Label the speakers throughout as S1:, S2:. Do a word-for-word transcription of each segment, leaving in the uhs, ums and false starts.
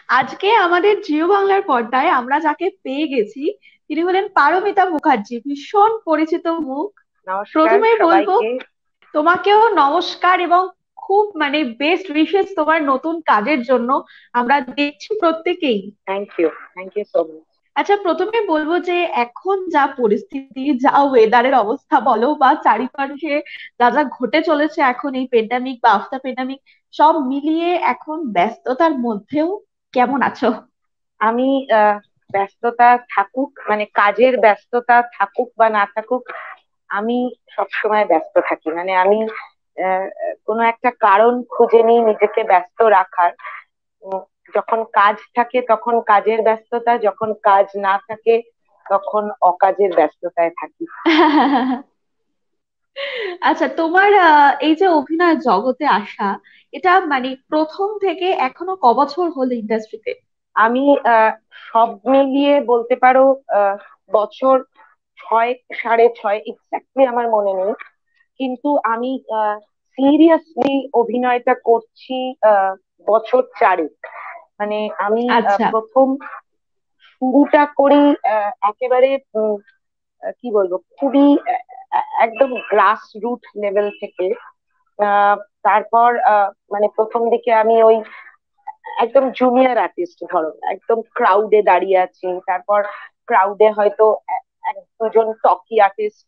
S1: আজকে আমাদের জিও বাংলার পর্দায় আমরা যাকে পেয়ে গেছি তিনি হলেন পারমিতা মুখার্জি, ভীষণ পরিচিত মুখ।
S2: নমস্কার
S1: প্রথমেই বলবো
S2: সবাইকে।
S1: তোমাকেও নমস্কার এবং খুব মানে বেস্ট উইশেস তোমার নতুন কাজের জন্য। আমরা দেখছি প্রত্যেকেই।
S2: Thank you, thank you so much.
S1: আচ্ছা, প্রথমে বলবো যে এখন যা পরিস্থিতি, যা ওয়েদারের অবস্থা বলো বা চারিপাশে যা যা ঘটে চলেছে এখন এই পেন্ডামিক বা আফটার পেন্ডামিক, সব মিলিয়ে এখন ব্যস্ততার মধ্যেও কেমন আছো?
S2: আমি আহ, ব্যস্ততা থাকুক, মানে কাজের ব্যস্ততা থাকুক বা না থাকুক, আমি সবসময় ব্যস্ত থাকি। মানে আমি আহ, কোনো একটা কারণ খুঁজে নিই নিজেকে ব্যস্ত রাখার। উম, যখন কাজ থাকে তখন কাজের ব্যস্ততা, যখন কাজ না থাকে তখন অকাজের ব্যস্ততায় থাকি।
S1: আচ্ছা, তোমার আহ, এই যে অভিনয় জগতে আসা, এটা মানে প্রথম থেকে এখনো ক বছর হলো ইন্ডাস্ট্রিতে?
S2: আমি আহ, সব মিলিয়ে বলতে পারো আহ, বছর ছয়, সাড়ে ছয় এক্স্যাক্টলি আমার মনে নেই। কিন্তু আমি সিরিয়াসলি অভিনয়টা করছি আহ, বছর চারেক। মানে আমি আহ,
S1: আচ্ছা।
S2: প্রথম শুরুটা করি আহ, একেবারে উম, আহ, কি বলবো, খুবই আহ, আহ, একদম গ্রাস রুট লেভেল থেকে। আহ, তারপর আহ, মানে প্রথম দিকে আমি ওই একদম জুনিয়র আর্টিস্ট, ধরো একদম ক্রাউডে দাঁড়িয়ে আছি, তারপর ক্রাউডে হয়তো এ- এক দুজন টকি আর্টিস্ট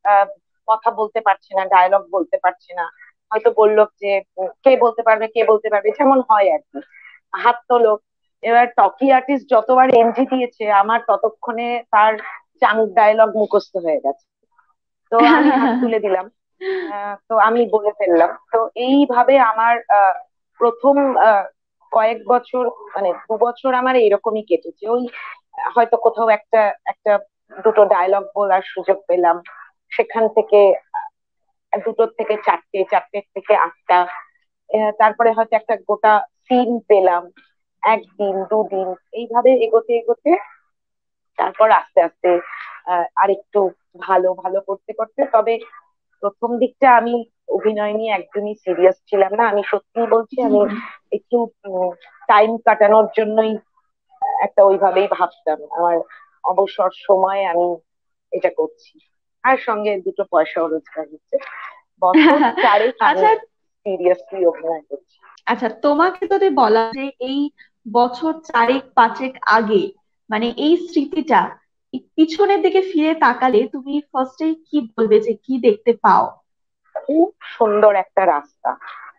S2: কথা বলতে পারছে না, ডায়লগ বলতে পারছে না, হয়তো বললো যে উম, কে বলতে পারবে, কে বলতে পারবে, যেমন হয় আর কি, হাত তোলো। এবার টকি আর্টিস্ট যতবার এনজি দিয়েছে আমার ততক্ষণে তার চাঙ্ক ডায়লগ মুখস্থ হয়ে গেছে। তো আমি হাত তুলে দিলাম, আহ, তো আমি বলে ফেললাম। তো এইভাবে আমার আহ, প্রথম আহ, কয়েক বছর, মানে দু বছর আমার এরকমই কেটেছে। ওই আহ, হয়তো কোথাও একটা একটা দুটো ডায়লগ বলার সুযোগ পেলাম, সেখান থেকে আহ, দুটোর থেকে চারটে, চারটের থেকে আটটা, আহ, তারপরে হয়তো একটা গোটা সিন পেলাম, একদিন দুদিন, এইভাবে এগোতে এগোতে তারপর আস্তে আস্তে আহ, আরেকটু ভালো ভালো করতে করতে। তবে প্রথম দিকটা আমি অভিনয় নিয়ে একদমই সিরিয়াস ছিলাম না, আমি সত্যি বলছি। আমি একটু টাইম কাটানোর জন্যই একটা ওইভাবেই ভাবতাম, আমার অবসর সময়ে আমি এটা করছি, আর সঙ্গে দুটো পয়সাও রোজগার হচ্ছে। বছর চারেক আমি
S1: আচ্ছা।
S2: সিরিয়াসলি অভিনয় করছি।
S1: আচ্ছা, তোমাকে যদি বলা যে এই বছর চারেক পাঁচেক আগে, মানে এই স্মৃতিটা, এই পিছনের দিকে ফিরে তাকালে তুমি ফার্স্টে কি বলবে, যে কি দেখতে পাও?
S2: খুব সুন্দর একটা রাস্তা,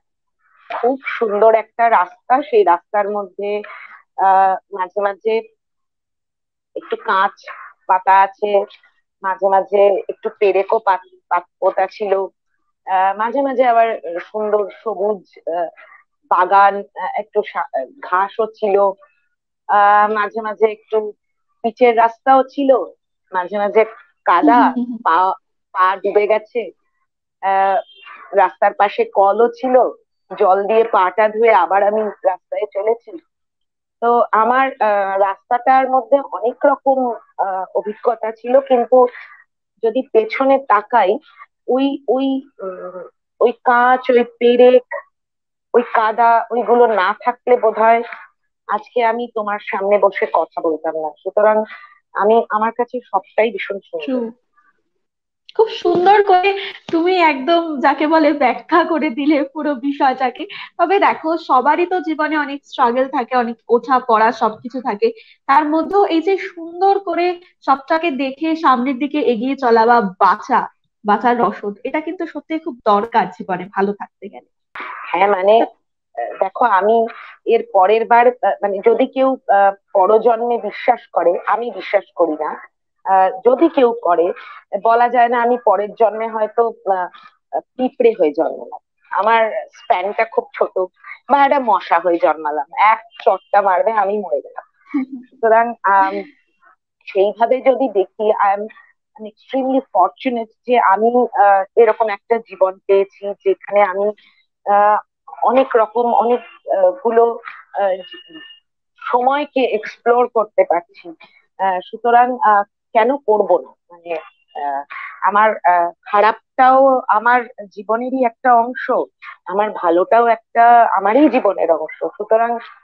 S2: খুব সুন্দর একটা রাস্তা। সেই রাস্তার মধ্যে আহ মাঝে মাঝে একটু কাঁচ পাতা আছে, মাঝে মাঝে একটু পেরেকও পাত পাত- পোতা ছিল, আহ মাঝে মাঝে আবার সুন্দর সবুজ আহ, বাগান, আহ, একটু সা- ঘাসও ছিল, আহ মাঝে মাঝে একটু পিচের রাস্তাও ছিল, মাঝে মাঝে কাদা, পা পা ডুবে গেছে, আহ রাস্তার পাশে কলও ছিল, জল দিয়ে পাটা ধুয়ে আবার আমি রাস্তায় চলেছি। তো আমার আহ, রাস্তাটার মধ্যে অনেক রকম আহ, অভিজ্ঞতা ছিল, কিন্তু যদি পেছনে তাকাই, ওই ওই উম, ওই কাঁচ, ওই পেরেক, ওই কাদা, ওইগুলো না থাকলে বোধহয় আজকে আমি তোমার সামনে বসে কথা বলতাম না। সুতরাং আমি, আমার কাছে সবটাই ভীষণ
S1: ট্রু।
S2: সুন্দর।
S1: খুব সুন্দর করে তুমি একদম যাকে বলে ব্যাখ্যা করে দিলে পুরো বিষয়টাকে। তবে দেখো, সবারই তো জীবনে অনেক স্ট্রাগল থাকে, অনেক ওঠা পড়া সবকিছু থাকে। তার মধ্যেও এই যে সুন্দর করে সবটাকে দেখে সামনের দিকে এগিয়ে চলা বা বাঁচা, বাঁচার রসদ, এটা কিন্তু সত্যি খুব দরকার জীবনে ভালো থাকতে গেলে।
S2: হ্যাঁ, মানে আহ, দেখো, আমি এর পরের বার আহ, মানে যদি কেউ আহ, পরজন্মে বিশ্বাস করে, আমি বিশ্বাস করি না। আহ, যদি কেউ করে, বলা যায় না আমি পরের জন্মে হয়তো আহ, পিঁপড়ে হয়ে জন্মালাম, আমার স্প্যানটা খুব ছোট, বা একটা মশা হয়ে জন্মালাম, এক চটটা মারবে আমি মরে গেলাম। সুতরাং আম, সেইভাবে যদি দেখি, আই এম এক্সট্রিমলি ফর্চুনেট যে আমি আহ, এরকম একটা জীবন পেয়েছি যেখানে আমি আহ, অনেক রকম, অনেক আহ, গুলো আহ, সময়কে এক্সপ্লোর করতে পারছি। আহ, সুতরাং আহ, কেন করব না, মানে আহ, আমার আহ, খারাপটাও আমার জীবনেরই একটা অংশ, আমার ভালোটাও একটা আমারই জীবনের অংশ। সুতরাং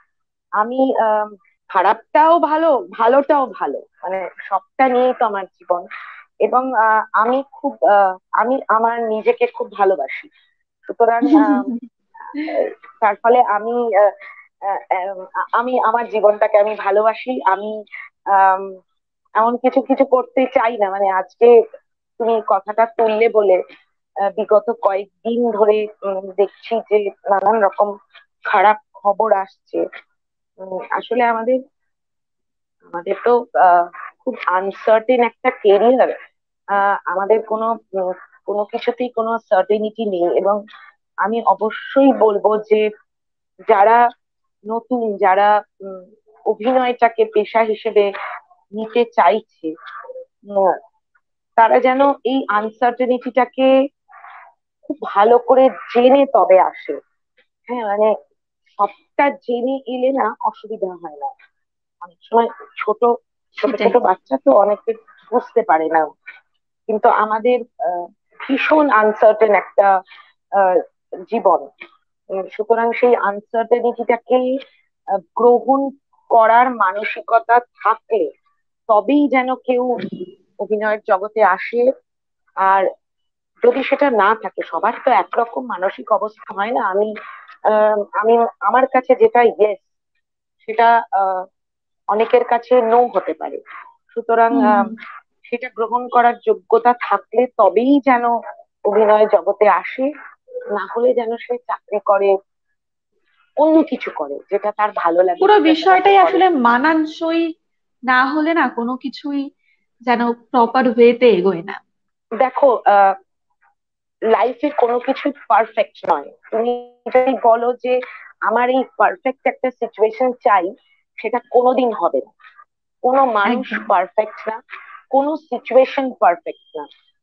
S2: আমি আম, খারাপটাও ভালো, ভালোটাও ভালো, মানে সবটা নিয়েই তো আমার জীবন। এবং আহ, আমি খুব আহ, আমি আমার নিজেকে খুব ভালোবাসি। সুতরাং আম, আহ, তার ফলে আমি আহ, আহ, আহ, আমি আমার জীবনটাকে আমি ভালোবাসি। আমি আম, এমন কিছু কিছু করতে চাই না, মানে আজকে তুমি কথাটা তুললে বলে আহ, বিগত কয়েকদিন ধরে উম, দেখছি যে নানান রকম খারাপ খবর আসছে। উম, আসলে আমাদের আমাদের তো আহ, খুব আনসার্টেন একটা কেরিয়ার। আমাদের কোনো উম, কোনো কিছুতেই কোনো সার্টেনিটি নেই। এবং আমি অবশ্যই বলবো যে যারা নতুন, যারা উম, অভিনয়টাকে পেশা হিসেবে নিতে চাইছে, উম, তারা যেন এই আনসার্টেনিটিটাকে খুব ভালো করে জেনে তবে আসে। হ্যাঁ, মানে সবটা জেনে এলে না অসুবিধা হয় না। অনেক সময় ছোট ছোট
S1: সেটাই।
S2: ছোট বাচ্চা তো অনেকে বুঝতে পারে না, কিন্তু আমাদের আহ, ভীষণ আনসার্টেন একটা আহ, জীবন। উম, সুতরাং সেই আনসার্টেনিটিটাকে গ্রহণ করার মানসিকতা থাকলে তবেই যেন কেউ অভিনয়ের জগতে আসে। আর যদি সেটা না থাকে, সবার তো একরকম মানসিক অবস্থা হয় না। আমি আহ, আমি আমার কাছে যেটা ইয়েস, সেটা আহ, অনেকের কাছে নো হতে পারে। সুতরাং
S1: হুম
S2: আহ,
S1: হুম।
S2: সেটা গ্রহণ করার যোগ্যতা থাকলে তবেই যেন অভিনয় জগতে আসে। না হলে যেন সে চাকরি করে, অন্য কিছু করে যেটা তার ভালো লাগে,
S1: পুরো
S2: যেটা সেটা সে
S1: বিষয়টাই
S2: করে।
S1: আসলে মানানসই না হলে না কোনো কিছুই যেন প্রপার ওয়েতে এগোয় না।
S2: দেখো, লাইফে কোনো কিছু পারফেক্ট নয়। তুমি যদি বলো যে আমার এই পারফেক্ট একটা সিচুয়েশন চাই, সেটা কোনোদিন হবে না। কোনো মানুষ
S1: একদম।
S2: পারফেক্ট না, কোনো সিচুয়েশন পারফেক্ট না।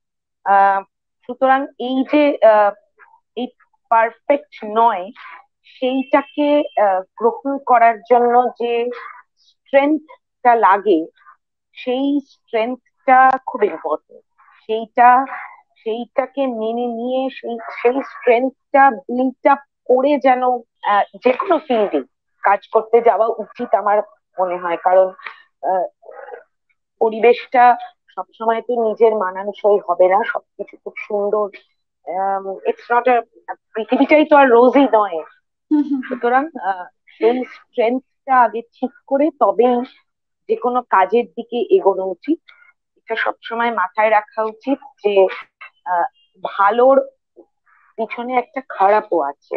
S2: আহ সুতরাং এই যে আহ, এই পারফেক্ট নয়, সেইটাকে আহ, গ্রহণ করার জন্য যে স্ট্রেংথটা লাগে, সেই স্ট্রেংথটা খুব ইম্পর্টেন্ট। সেইটা সেইটাকে মেনে নিয়ে সেই সেই স্ট্রেংথটা বিল্ড আপ করে যেন আহ, যে কোনো ফিল্ডে কাজ করতে যাওয়া উচিত আমার মনে হয়। কারণ আহ, পরিবেশটা সবসময় তো নিজের মানানসই হবে না, সবকিছু খুব সুন্দর। ইটস নট পৃথিবীটাই তো আর রোজই নয়।
S1: হুম হুম হুম।
S2: সুতরাং আহ, সেই স্ট্রেংথটা আগে ঠিক করে তবেই যে কোনো কাজের দিকে এগোনো উচিত। এটা সবসময় মাথায় রাখা উচিত যে আহ, ভালোর পিছনে একটা খারাপও আছে।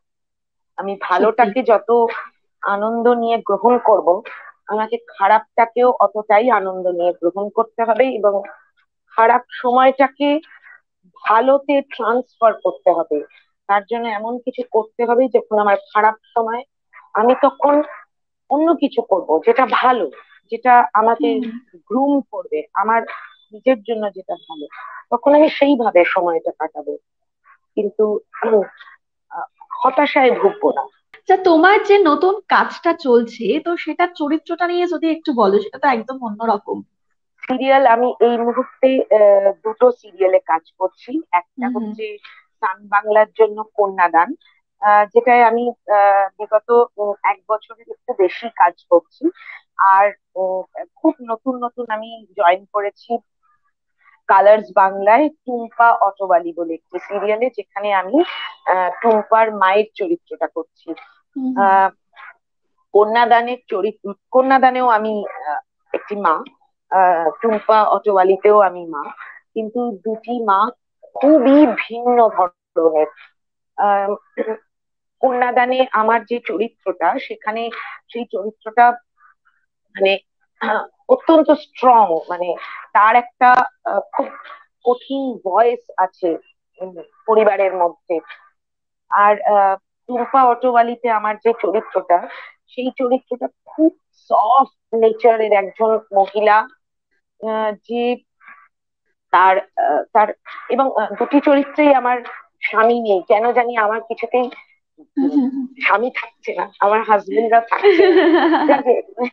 S2: আমি
S1: সত্যি।
S2: ভালোটাকে যত আনন্দ নিয়ে গ্রহণ করব, আমাকে খারাপটাকেও অতটাই আনন্দ নিয়ে গ্রহণ করতে হবে। এবং খারাপ সময়টাকে ভালোতে ট্রান্সফার করতে হবে। তার জন্য এমন কিছু করতে হবে যখন আমার খারাপ সময়, আমি তখন অন্য কিছু করব যেটা ভালো, যেটা আমাকে
S1: হুম।
S2: গ্রুম করবে, আমার নিজের জন্য যেটা ভালো। তখন আমি সেইভাবে সময়টা কাটাবো, কিন্তু উম, আহ, হতাশায় ভুগবো না।
S1: আচ্ছা, তোমার যে নতুন কাজটা চলছে, তো সেটার চরিত্রটা নিয়ে যদি একটু বলো, সেটা তো একদম অন্যরকম।
S2: সিরিয়াল, আমি এই মুহূর্তে আহ, দুটো সিরিয়ালে কাজ করছি। একটা
S1: হুম হুম।
S2: হচ্ছে সান বাংলার জন্য কন্যাদান, আহ, যেটায় আমি আহ, বিগত উম, এক বছরের একটু বেশি কাজ করছি। আর উম, খুব নতুন নতুন আমি জয়েন করেছি কালার্স বাংলায় টুম্পা অটোবালি বলে একটি সিরিয়ালে, যেখানে আমি আহ, টুম্পার মায়ের চরিত্রটা করছি।
S1: হুম হুম।
S2: আহ কন্যাদানের চরিত্র, কন্যাদানেও আমি আহ, একটি মা, আহ টুম্পা অটোয়ালিতেও আমি মা। কিন্তু দুটি মা খুবই ভিন্ন ধরনের। আহ কন্যাদানে আমার যে চরিত্রটা, সেখানে সেই চরিত্রটা মানে আহ, অত্যন্ত স্ট্রং, মানে তার একটা আহ, খুব কঠিন ভয়েস আছে উম, পরিবারের মধ্যে। আর আহ টুম্পা অটোওয়ালিতে আমার যে চরিত্রটা, সেই চরিত্রটা খুব সফট নেচারের একজন মহিলা, আহ, যে তার আহ, তার এবং আহ, দুটি চরিত্রেই আমার স্বামী নেই কেন জানি, আমার কিছুতেই
S1: হুম
S2: উম,
S1: হুম হুম।
S2: স্বামী থাকছে না, আমার হাজবেন্ডরা থাকছে না। যাকে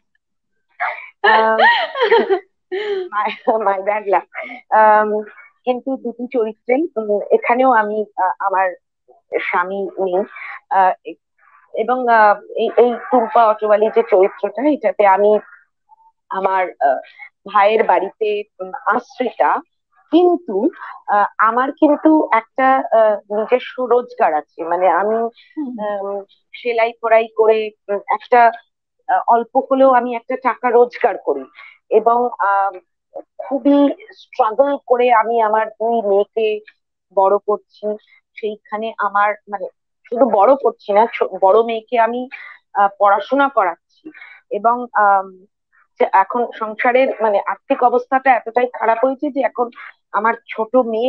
S2: মাই মাই ব্যাড লাক। কিন্তু দুটি চরিত্রেই উম, এখানেও আমি আহ, আমার স্বামী নেই। এবং আহ, এই এই টুম্পা অটোয়ালি যে চরিত্রটা, এটাতে আমি আমার আহ, ভাইয়ের বাড়িতে উম, আশ্রিতা, কিন্তু আহ, আমার কিন্তু একটা আহ, নিজস্ব রোজগার আছে, মানে আমি
S1: হুম।
S2: আম, সেলাই কড়াই করে উম, একটা আহ, অল্প হলেও আমি একটা টাকা রোজগার করি। এবং আহ, খুবই স্ট্রাগল করে আমি আমার দুই মেয়েকে বড় করছি। সেইখানে আমার মানে শুধু বড় করছি না, ছো- বড় মেয়েকে আমি আহ, পড়াশোনা করাচ্ছি। এবং আম, যে এখন সংসারের মানে আর্থিক অবস্থাটা এতটাই খারাপ হয়েছে যে এখন আমার ছোট মেয়ে,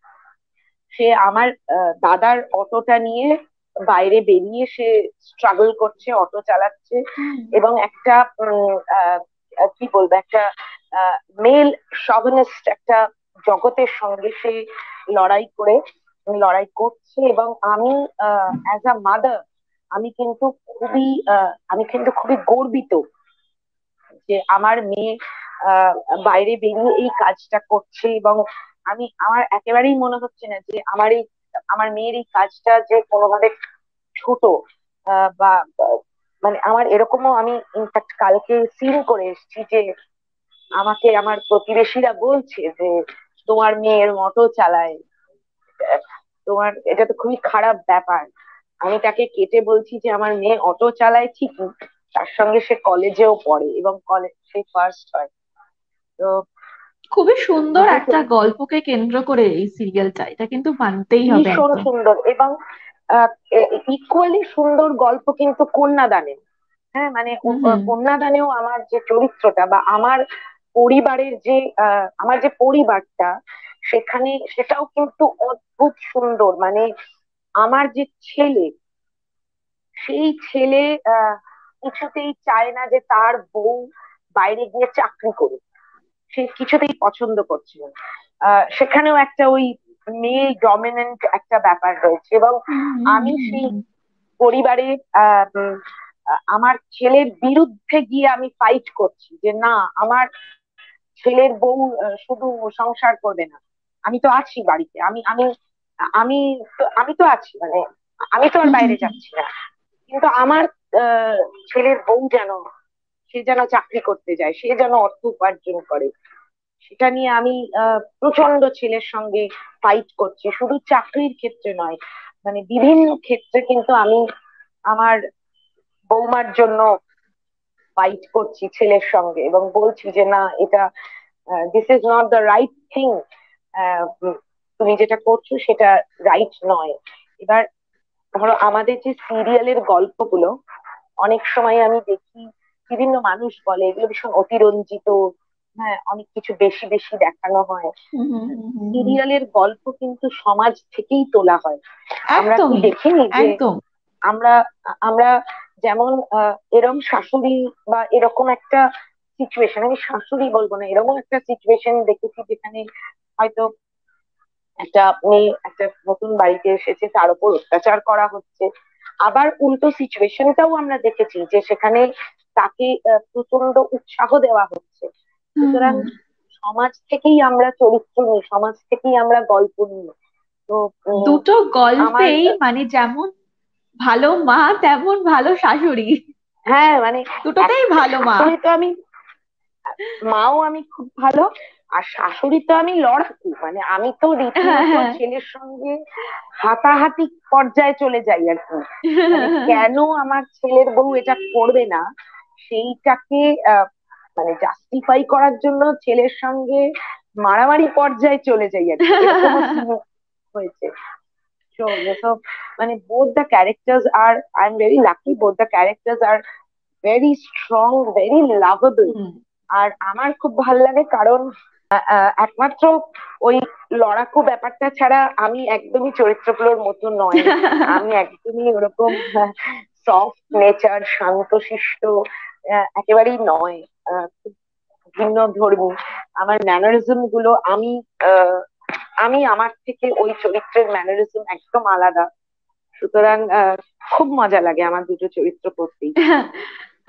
S2: সে আমার আহ, দাদার অটোটা নিয়ে বাইরে বেরিয়ে সে স্ট্রাগল করছে, অটো চালাচ্ছে।
S1: হুম।
S2: এবং একটা উম, আহ, আহ, কি বলবো, একটা মেল শভিনিস্ট একটা জগতের সঙ্গে সে লড়াই করে লড়াই করছে। এবং আমি অ্যাজ আ মাদার, আমি কিন্তু খুবই আহ, আমি কিন্তু খুবই গর্বিত যে আমার মেয়ে আহ বাইরে বেরিয়ে এই কাজটা করছে। এবং আমি আমার একেবারেই মনে হচ্ছে না যে আমার এই আমার মেয়ের এই কাজটা যে কোনোভাবে ছোট, আহ, বা বা, মানে আমার এরকমও আমি ইনফ্যাক্ট কালকে সিন করে এসেছি যে আমাকে আমার প্রতিবেশীরা বলছে যে তোমার মেয়ের অটো চালায়, আহ, তোমার এটা তো খুবই খারাপ ব্যাপার। আমি তাকে কেটে বলছি যে আমার মেয়ে অটো চালায় ঠিকই, তার সঙ্গে সে কলেজেও পড়ে এবং কলেজ সে ফার্স্ট হয়। তো
S1: খুবই সুন্দর
S2: দুটো
S1: একটা
S2: চরিত্র
S1: গল্পকে কেন্দ্র করে এই সিরিয়ালটা, এটা কিন্তু মানতেই হবে
S2: ভীষণ
S1: একদম।
S2: সুন্দর। এবং ইকুয়ালি সুন্দর গল্প কিন্তু কন্যাদানে। হ্যাঁ, মানে
S1: হুম
S2: ও- আহ,
S1: হুম।
S2: কন্যাদানেও আমার যে চরিত্রটা বা আমার পরিবারের যে আহ, আমার যে পরিবারটা, সেখানে সেটাও কিন্তু অদ্ভুত সুন্দর। মানে আমার যে ছেলে, সেই ছেলে আহ কিছুতেই চায় না যে তার বউ বাইরে গিয়ে চাকরি করুক, সে কিছুতেই পছন্দ করছে না। আহ, সেখানেও একটা ওই মেল ডমিনেন্ট একটা ব্যাপার রয়েছে। এবং
S1: হুম হুম
S2: আমি
S1: হুম
S2: সেই
S1: হুম।
S2: পরিবারে আহ, উম, আহ, আমার ছেলের বিরুদ্ধে গিয়ে আমি ফাইট করছি যে না, আমার ছেলের বউ আহ, শুধু সংসার করবে না, আমি তো আছি বাড়িতে, আমি আমি আমি তো আমি তো আছি, মানে আমি তো আর
S1: হুম হুম
S2: বাইরে
S1: হুম।
S2: যাচ্ছি না। কিন্তু আমার আহ, ছেলের বউ যেন, সে যেন চাকরি করতে যায়, সে যেন অর্থ উপার্জন করে, সেটা নিয়ে আমি আহ, প্রচন্ড ছেলের সঙ্গে ফাইট করছি, শুধু চাকরির ক্ষেত্রে নয়, মানে বিভিন্ন ক্ষেত্রে কিন্তু আমি আমার বৌমার জন্য ফাইট করছি ছেলের সঙ্গে এবং বলছি যে না, এটা this is not the right thing, তুমি যেটা করছো সেটা রাইট নয়। এবার ধরো আমাদের যে সিরিয়ালের গল্পগুলো, অনেক সময় আমি দেখি বিভিন্ন মানুষ বলে এগুলো ভীষণ অতিরঞ্জিত, হ্যাঁ অনেক কিছু বেশি বেশি দেখানো হয়।
S1: হুম হুম হুম হুম হুম।
S2: সিরিয়ালের গল্প কিন্তু সমাজ থেকেই তোলা হয়। আমরা কি
S1: একদমই।
S2: দেখিনি যে
S1: একদম।
S2: আমরা আমরা যেমন আহ, এরম শাশুড়ি বা এরকম একটা সিচুয়েশন, আমি শাশুড়ি বলবো না, এরকম একটা সিচুয়েশন দেখেছি যেখানে হয়তো একটা মেয়ে একটা নতুন বাড়িতে এসেছে, তার উপর অত্যাচার করা হচ্ছে। আবার উল্টো সিচুয়েশনটাও আমরা দেখেছি যে সেখানে তাকে আহ, প্রচন্ড উৎসাহ দেওয়া হচ্ছে।
S1: হুম
S2: সুতরাং
S1: হুম।
S2: সমাজ থেকেই আমরা চরিত্র নিই, সমাজ থেকেই আমরা গল্প নিই। তো উম,
S1: দুটো
S2: আমার
S1: গল্পেই মানে যেমন ভালো মা তেমন ভালো শাশুড়ি,
S2: হ্যাঁ মানে এক
S1: দুটোতেই ভালো মা।
S2: শাশুড়ি তো আমি, মাও আমি খুব ভালো, আর শাশুড়ি তো আমি লড়াকু, মানে আমি তো
S1: হ্যাঁ
S2: রীতিমতো
S1: হ্যাঁ।
S2: ছেলের সঙ্গে হাতাহাতি পর্যায়ে চলে যাই আর কি। মানে কেন আমার ছেলের বউ এটা করবে না, সেইটাকে আহ, মানে জাস্টিফাই করার জন্য ছেলের সঙ্গে মারামারি পর্যায়ে চলে যাই আর কি, এরকমও সিন হয়েছে। So, so মানে both the characters are, I'm very lucky, both the characters are very strong, very lovable।
S1: হুম।
S2: আর আমার খুব ভাল লাগে কারণ আহ, আহ, একমাত্র ওই লড়াকু ব্যাপারটা ছাড়া আমি একদমই চরিত্রগুলোর মতো নয়। আমি একদমই ওরকম সফট নেচার, শান্তশিষ্ট আহ, একেবারেই নয়। আহ, খুব ভিন্ন ধর্মী আমার ম্যানারিজম গুলো, আমি আহ, আমি আমার থেকে ওই চরিত্রের ম্যানারিজম একদম আলাদা। সুতরাং আহ খুব মজা লাগে আমার দুটো চরিত্র করতেই।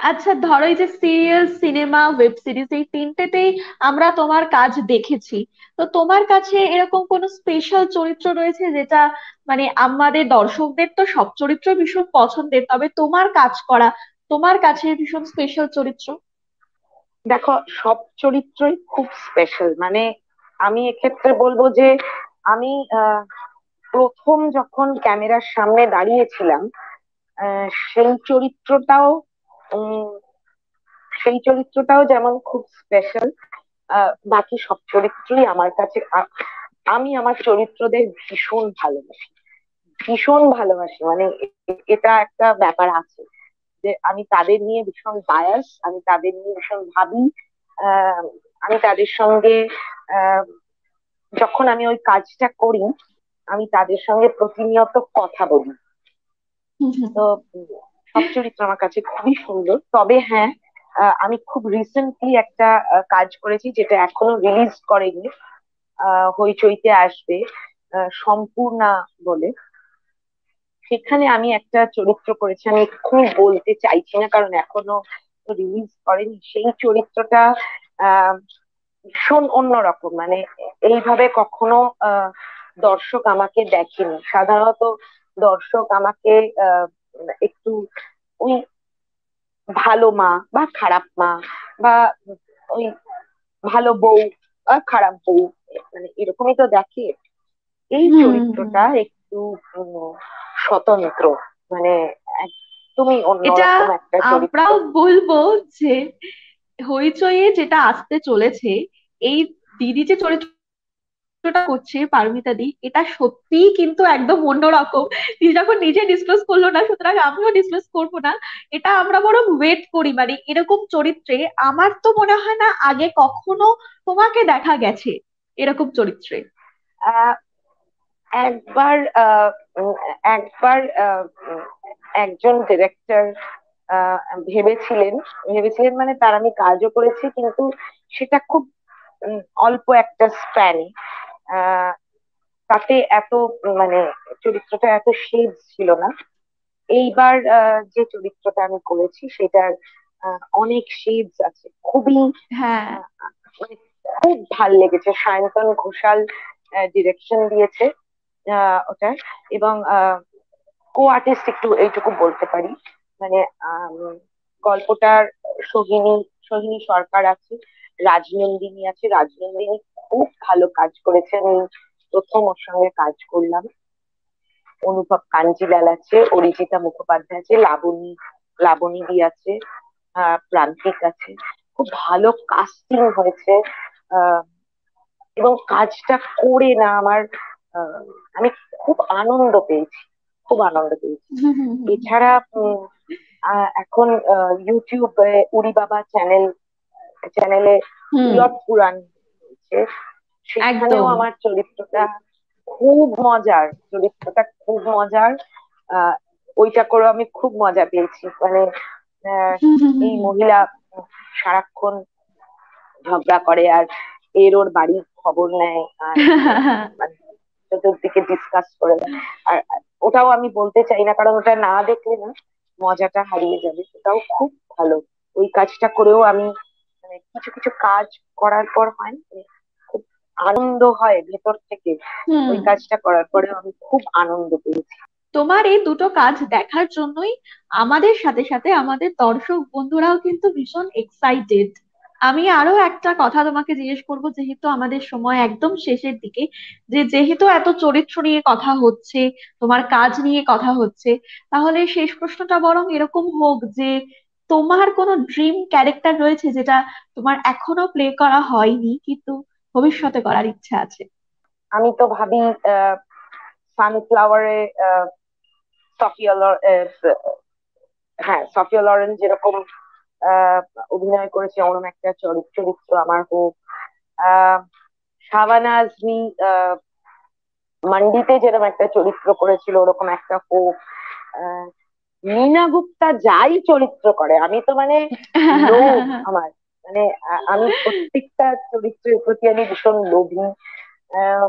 S1: আচ্ছা, ধরো এই যে সিরিয়াল, সিনেমা, ওয়েব সিরিজ, এই তিনটেতেই আমরা তোমার কাজ দেখেছি। তো তোমার কাছে এরকম কোনো স্পেশাল চরিত্র রয়েছে যেটা, মানে আমাদের দর্শকদের তো সব চরিত্র ভীষণ পছন্দের, তবে তোমার কাজ করা, তোমার কাছে ভীষণ স্পেশাল চরিত্র?
S2: দেখো, সব চরিত্রই খুব স্পেশাল। মানে আমি এক্ষেত্রে বলবো যে আমি আহ, প্রথম যখন ক্যামেরার সামনে দাঁড়িয়েছিলাম, আহ, সেই চরিত্রটাও উম, সেই চরিত্রটাও যেমন খুব স্পেশাল, বাকি সব চরিত্রই আমার কাছে আ- আমি আমার চরিত্রদের ভীষণ ভালোবাসি, ভীষণ ভালোবাসি। মানে এ- এটা একটা ব্যাপার আছে যে আমি তাদের নিয়ে ভীষণ বায়াস, আমি তাদের নিয়ে ভীষণ ভাবি। আহ আমি তাদের সঙ্গে আহ যখন আমি ওই কাজটা করি, আমি তাদের সঙ্গে প্রতিনিয়ত কথা বলি।
S1: হুম হুম
S2: তো উম, সব চরিত্র আমার কাছে খুবই সুন্দর। তবে হ্যাঁ, আহ, আমি খুব রিসেন্টলি একটা আহ, কাজ করেছি যেটা এখনো রিলিজ করেনি, আহ হইচইতে আসবে, আহ, সম্পূর্ণা বলে। সেখানে আমি একটা চরিত্র করেছি, আমি এক্ষুনি বলতে চাইছি না কারণ এখনো রিলিজ করেনি। সেই চরিত্রটা আহ ভীষণ অন্যরকম। মানে এইভাবে কখনো আহ দর্শক আমাকে দেখেনি। সাধারণত দর্শক আমাকে আহ একটু ওই ভালো মা বা খারাপ মা, বা ওই ভালো বউ আর খারাপ বউ, মানে এরকমই তো দেখে। এই
S1: হুম হুম।
S2: চরিত্রটা একটু উম, স্বতন্ত্র, মানে একদমই
S1: এটা
S2: অন্যরকম একটা চরিত্র।
S1: আমরাও বলবো যে হইচইয়ে যেটা আসতে চলেছে, এই দিদি যে চরিত্রটা করছে পারমিতা দি, এটা সত্যিই কিন্তু একদম অন্যরকম। তিনি যখন নিজে ডিসক্লোজ করলো না, সুতরাং আমিও ডিসক্লোজ করবো না। এটা আমরা বরং ওয়েট করি, মানে এরকম চরিত্রে আমার তো মনে হয় না আগে কখনো তোমাকে দেখা গেছে এরকম চরিত্রে।
S2: আহ একবার আহ উম, একবার আহ, উম, একজন ডিরেক্টর ভেবেছিলেন ভেবেছিলেন মানে তার আমি কাজও করেছি, কিন্তু সেটা খুব উম, অল্প একটা স্প্যানে। আহ তাতে এত উম, মানে চরিত্রটা এত শেড ছিল না। এইবার আহ, যে চরিত্রটা আমি করেছি সেটার আহ, অনেক শেডস আছে, খুবই
S1: হ্যাঁ।
S2: আহ, মানে খুব ভাল লেগেছে। সায়ন্তন ঘোষাল ডিরেকশন দিয়েছে আহ, ওটা। এবং কো আর্টিস্ট একটু এইটুকু বলতে পারি, মানে আম, গল্পটার সোহিনী সোহিনী সরকার আছে, রাজনন্দিনী আছে। রাজনন্দিনী খুব ভালো কাজ করেছে, আমি প্রথম ওর সঙ্গে কাজ করলাম। অনুভব কাঞ্জিলাল আছে, অরিজিতা মুখোপাধ্যায় আছে, লাবণী লাবণী দি আছে, আহ প্রান্তিক আছে। খুব ভালো কাস্টিং হয়েছে। আহ এবং কাজটা করে না আমার আহ, আমি খুব আনন্দ পেয়েছি, খুব আনন্দ পেয়েছি।
S1: হুম হুম হুম
S2: এছাড়া উম, আহ, এখন ইউটিউবে উড়ি বাবা চ্যানেল চ্যানেলে
S1: হুম।
S2: উলট পুরাণ হচ্ছে, সেখানেও
S1: একদম।
S2: আমার চরিত্রটা খুব মজার, চরিত্রটা খুব মজার। আহ ওইটা করে আমি খুব মজা পেয়েছি। মানে আহ,
S1: হুম হুম হুম
S2: এই
S1: হুম।
S2: মহিলা সারাক্ষণ ঝগড়া করে আর এর ওর বাড়ির খবর নেয়, আর আহ, মানে চতুর্দিকে ডিসকাস করে দেয়। আর আর ওটাও আমি বলতে চাই না কারণ ওটা না দেখলে না মজাটা হারিয়ে যাবে। ওটাও খুব ভালো। ওই কাজটা করেও আমি মানে কিছু কিছু কাজ করার পর হয় না, মানে খুব আনন্দ হয় ভেতর থেকে।
S1: হুম।
S2: ওই কাজটা করার পরেও আমি খুব আনন্দ পেয়েছি।
S1: তোমার এই দুটো কাজ দেখার জন্যই আমাদের সাথে সাথে আমাদের দর্শক বন্ধুরাও কিন্তু ভীষণ এক্সাইটেড। আমি আরো একটা কথা তোমাকে জিজ্ঞেস করব, যেহেতু আমাদের সময় একদম শেষের দিকে, যে যেহেতু এত চরিত্র নিয়ে কথা হচ্ছে, তোমার কাজ নিয়ে কথা হচ্ছে, তাহলে শেষ প্রশ্নটা বরং এরকম হোক যে তোমার কোনো ড্রিম ক্যারেক্টার রয়েছে যেটা তোমার এখনো প্লে করা হয়নি কিন্তু ভবিষ্যতে করার ইচ্ছা আছে?
S2: আমি তো ভাবি আহ সানফ্লাওয়ারে সফিয়া লর- আহ, হ্যাঁ, সফিয়া লরেন যেরকম আহ অভিনয় করেছে ওরকম একটা চরিত্র চরিত্র আমার হোক। আহ শাবানা আজমি আহ মান্ডিতে যেরকম একটা চরিত্র করেছিল ওরকম একটা হোক। আহ নীনা গুপ্তা যাই চরিত্র করে আমি তো মানে লোভ আমার, মানে আ- আমি প্রত্যেকটা চরিত্রের প্রতি আমি ভীষণ লোভী। আহ,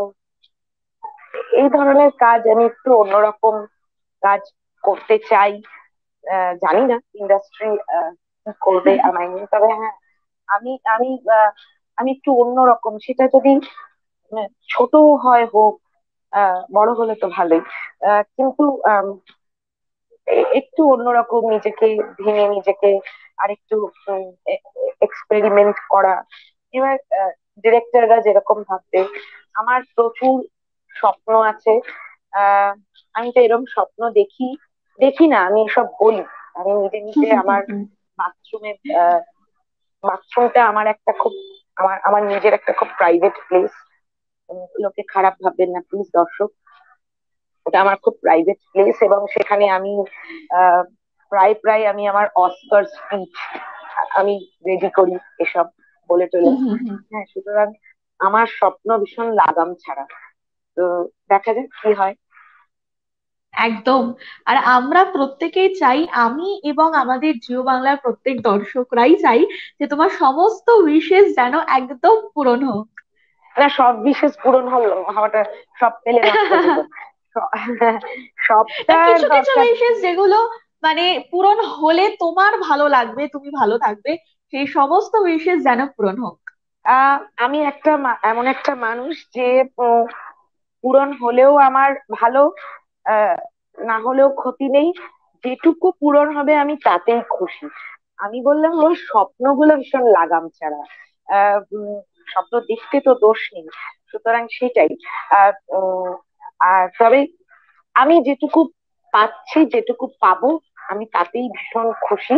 S2: এই ধরনের কাজ আমি একটু অন্যরকম কাজ করতে চাই। আহ, জানি না ইন্ডাস্ট্রি করবে আমায় নিয়ে। তবে হ্যাঁ, আমি আমি আহ, আমি একটু অন্যরকম, সেটা যদি আহ, ছোট হয় হোক, আহ বড় হলে তো ভালোই। আহ, কিন্তু আম, এ- একটু অন্যরকম নিজেকে ভেঙে নিজেকে আরেকটু এক্সপেরিমেন্ট করা। এবার ডিরেক্টররা যেরকম ভাববে, আমার প্রচুর স্বপ্ন আছে। আহ আমি তো এরকম স্বপ্ন দেখি, দেখি না, আমি এসব বলি। আমি নিজে নিজে আমার বাথরুমে, বাথরুমটা আমার একটা খুব, আমার আমার নিজের একটা খুব প্রাইভেট প্লেস। লোকে খারাপ ভাববেন না প্লিজ দর্শক, ওটা আমার খুব প্রাইভেট প্লেস, এবং সেখানে আমি আহ প্রায় প্রায় আমি আমার অস্কার স্পিচ আমি রেডি করি এসব বলে টলে। হ্যাঁ, সুতরাং আমার স্বপ্ন ভীষণ লাগাম ছাড়া। তো দেখা যাক কি হয়।
S1: একদম। আর আমরা প্রত্যেকেই চাই, আমি এবং আমাদের জিও বাংলার প্রত্যেক দর্শকরাই চাই যে তোমার সমস্ত উইশেস যেন একদম পূরণ হোক।
S2: না, সব বিশেষ পূরণ হলো হওয়াটা, সব পেলে নষ্ট জীবন। স-
S1: না,
S2: সবটার
S1: কিছু কিছু
S2: দরকার নেই।
S1: উইশেস যেগুলো মানে পূরণ হলে তোমার ভালো লাগবে, তুমি ভালো থাকবে, সেই সমস্ত উইশেস যেন পূরণ হোক।
S2: আহ আমি একটা মা- এমন একটা মানুষ যে উম, পূরণ হলেও আমার ভালো, আহ না হলেও ক্ষতি নেই। যেটুকু পূরণ হবে আমি তাতেই খুশি। আমি বললাম ওর স্বপ্নগুলো ভীষণ লাগাম ছাড়া। আহ উম, স্বপ্ন দেখতে তো দোষ নেই, সুতরাং সেটাই। আর উম, আর তবে আমি যেটুকু পাচ্ছি, যেটুকু পাবো, আমি তাতেই ভীষণ খুশি।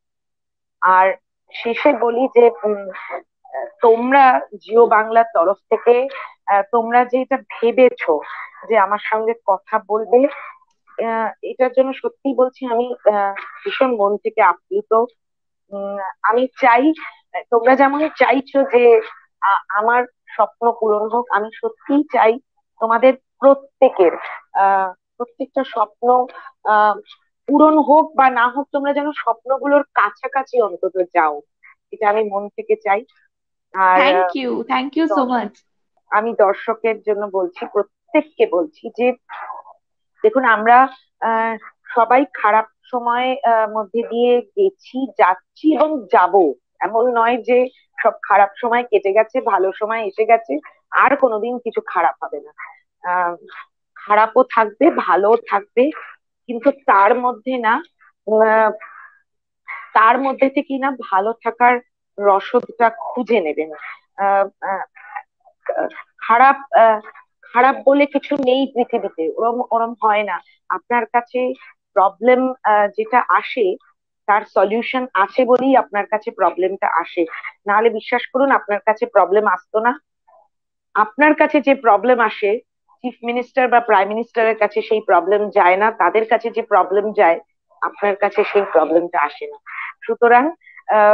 S2: আর শেষে বলি যে উম, তোমরা জিও বাংলার তরফ থেকে আহ, তোমরা যে এটা ভেবেছো যে আমার সঙ্গে কথা বলবে, আহ, এটার জন্য সত্যি বলছি আমি আহ, ভীষণ মন থেকে আপ্লুত। উম, আমি চাই আহ, তোমরা যেমন চাইছো যে আ- আমার স্বপ্ন পূরণ হোক, আমি সত্যিই চাই তোমাদের প্রত্যেকের আহ প্রত্যেকটা স্বপ্ন আহ পূরণ হোক বা না হোক, তোমরা যেন স্বপ্নগুলোর কাছাকাছি অন্তত যাও, এটা আমি মন থেকে চাই। আর
S1: thank
S2: ah,
S1: you, thank you so
S2: দর্শ-
S1: মাচ।
S2: আমি দর্শকের জন্য বলছি, প্রত্যেককে বলছি যে দেখুন, আমরা আহ সবাই খারাপ সময় আহ, মধ্যে দিয়ে গেছি, যাচ্ছি এবং যাব। এমন নয় যে সব খারাপ সময় কেটে গেছে, ভালো সময় এসে গেছে, আর কোনোদিন কিছু খারাপ হবে না। আহ খারাপও থাকবে, ভালোও থাকবে, কিন্তু তার মধ্যে না, আহ, তার মধ্যে থেকে না ভালো থাকার রসদটা খুঁজে নেবেন। আহ আহ, খারাপ আহ, খারাপ বলে কিছু নেই পৃথিবীতে, ওরম ওরম হয় না। আপনার কাছে প্রবলেম যেটা আসে, তার সলিউশন আছে বলেই আপনার কাছে প্রবলেমটা আসে। নাহলে বিশ্বাস করুন, আপনার কাছে প্রবলেম আসতো না। আপনার কাছে যে প্রবলেম আসে, চিফ মিনিস্টার বা প্রাইম মিনিস্টারের কাছে সেই প্রবলেম যায় না, তাদের কাছে যে প্রবলেম যায়, আপনার কাছে সেই প্রবলেমটা আসে না। সুতরাং আহ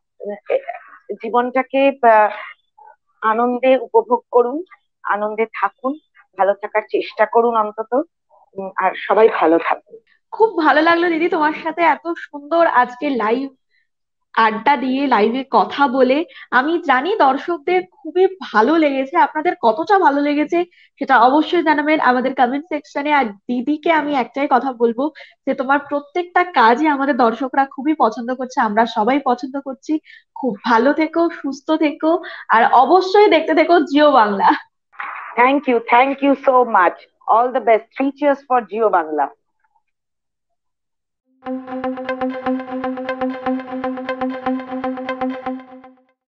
S2: জীবনটাকে আহ, আনন্দে উপভোগ করুন, আনন্দে থাকুন, ভালো থাকার চেষ্টা করুন অন্তত। উম, আর সবাই ভালো থাকুন।
S1: খুব ভালো লাগলো দিদি তোমার সাথে এত সুন্দর আজকে লাইভ আড্ডা দিয়ে, লাইভে কথা বলে। আমি জানি দর্শকদের খুবই ভালো লেগেছে, আপনাদের কতটা ভালো লেগেছে সেটা অবশ্যই জানাবেন আমাদের কমেন্ট সেকশনে। আর দিদিকে আমি একটাই কথা বলবো যে তোমার প্রত্যেকটা কাজই আমাদের দর্শকরা খুবই পছন্দ করছে, আমরা সবাই পছন্দ করছি। খুব ভালো থেকো, সুস্থ থেকো, আর অবশ্যই দেখতে থেকো Jio Bangla.
S2: Thank you, thank you so much. All the best, three cheers for Jio Bangla.